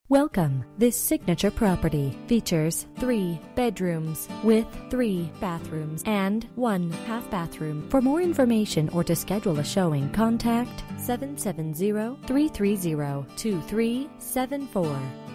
Welcome. This signature property features 3 bedrooms with 3 bathrooms and 1 half bathroom. For more information or to schedule a showing, contact 770-330-2374.